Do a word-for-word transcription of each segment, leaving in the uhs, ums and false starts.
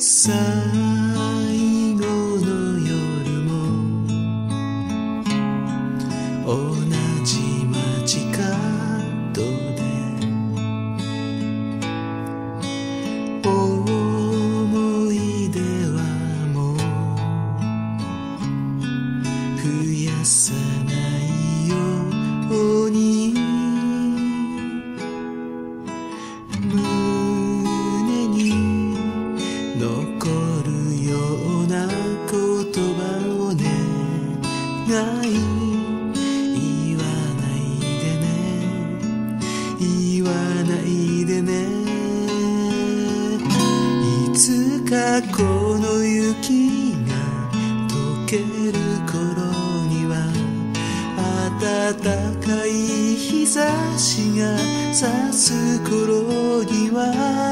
最後の夜も同じ街角で思い出はもう増やさないように胸に残るような言葉を願い言わないでね言わないでねいつかこの雪が溶ける頃には暖かい日差しが差す頃には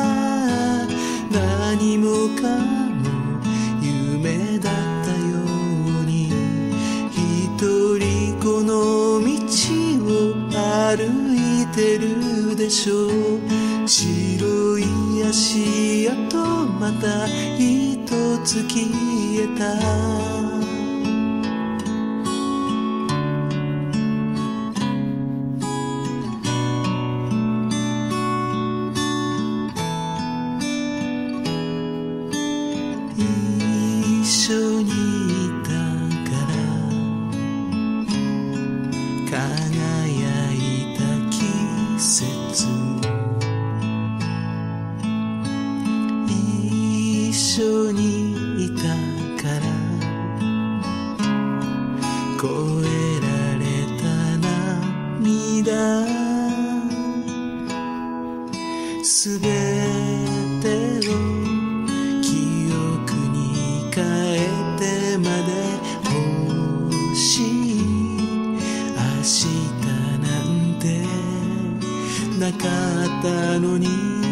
何もかも夢だったように一人この道を歩いてるでしょう白い足跡また一つ消えた一緒にいたから輝いた季節一緒にいたから越えられた涙すべてを記憶に変えてまで欲しい明日なんてなかったのに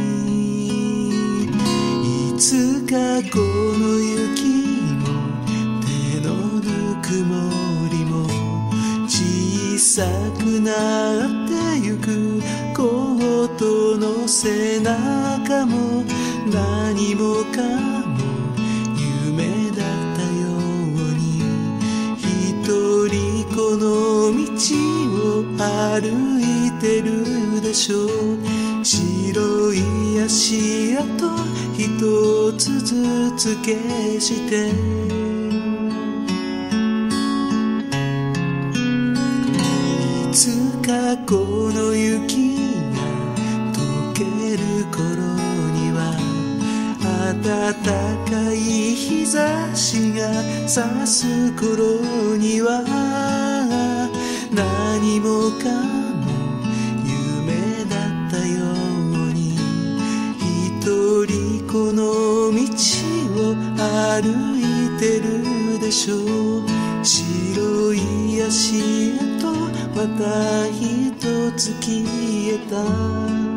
いつかこの雪も手のぬくもりも小さくなってゆくコートの背中も何もかも夢だったように一人この道を歩いてるでしょう白い足跡一つずつ消していつかこの雪が溶ける頃には暖かい日差しが差す頃には何もかも夢だったように一人この道を歩いてるでしょう白い足跡また一つ消えた